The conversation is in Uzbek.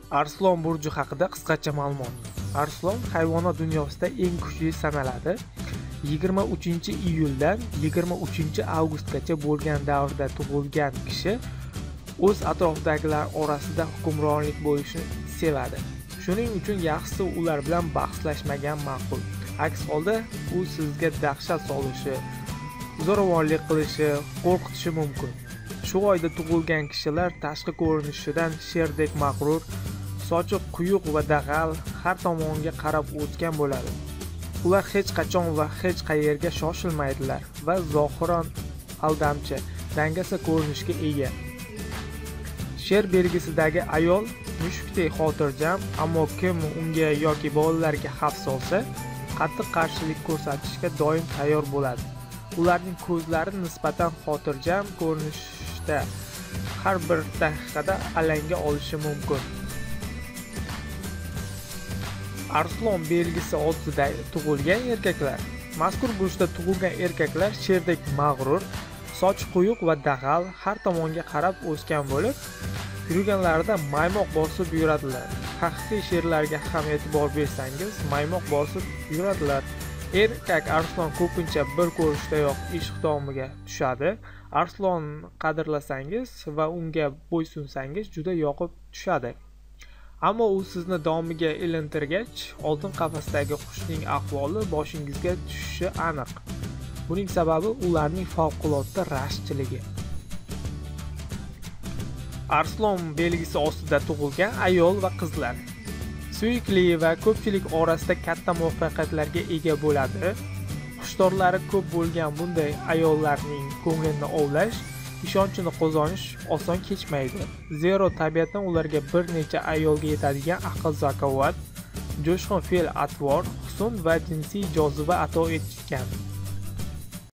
Arslon burji haqida qisqacha ma'lumot. Arslon hayvonot dunyosida eng kuchli sanaladi. 23-iyuldan 23-avgustgacha bo'lgan davrda tug'ilgan kishi o'z atrofidagilar orasida hukmronlik bo'lishni sevadi. Shuning uchun yaxshisi ular bilan bahslashmagan ma'qul. Aks holda u sizga dahshat solishi, zo'ravonlik qilishi, qo'rqitishi mumkin. Shu oyda tug'ilgan kishilar tashqi ko'rinishidan sherdek mag'rur, sochi quyuq va dag'al, har tomonga qarab o'tgan bo'ladi. Ular hech qachon va hech qayerga shoshilmaydilar va zohiran aldamchi, dangasa ko'rinishga ega. Sher belgisidagi ayol mushukdek xotirjam, ammo kim unga yoki bolalarga xavf solsa, qattiq qarshilik ko'rsatishga doim tayyor bo'ladi. Ularning ko'zlari nisbatan xotirjam ko'rinishda har bir daqiqada alanga olishi mumkin. Arslon belgisi ostida tug'ilgan erkaklar. Mazkur burchda tug'ilgan erkaklar sherdek mag'rur, soch quyuq va dag'al, har tomonga qarab o'sgan bo'lib, yurganlarida maymoq bosib yuradilar. Haqiqiy sherlarga ham e'tibor bersangiz, maymoq bosib yuradilar. Erkak arslon ko'pincha bir ko'rishdayoq ishq domiga tushadi. Arslon qadrlasangiz va unga bo'ysunsangiz juda yoqib tushadi. Ammo u sizni domiga ilintirgach, oltin qafasdagi qushning ahvoli boshingizga tushishi aniq. Buning sababi ularning favqulodda rashkchiligi. Arslon belgisi ostida tug'ilgan ayol va qizlar. Suyukli va ko'pchilik orasida katta muvaffaqiyatlarga ega bo'ladi. Xushdorlari ko'p bo'lgan bunday ayollarning ko'nglini ovlash, ishonchini qozonish oson kechmaydi. Zero tabiatan ularga bir necha ayolga yetadigan aql-zakovat, jo'shqin fe'l-atvor, husn va jinsiy joziba ato etgan.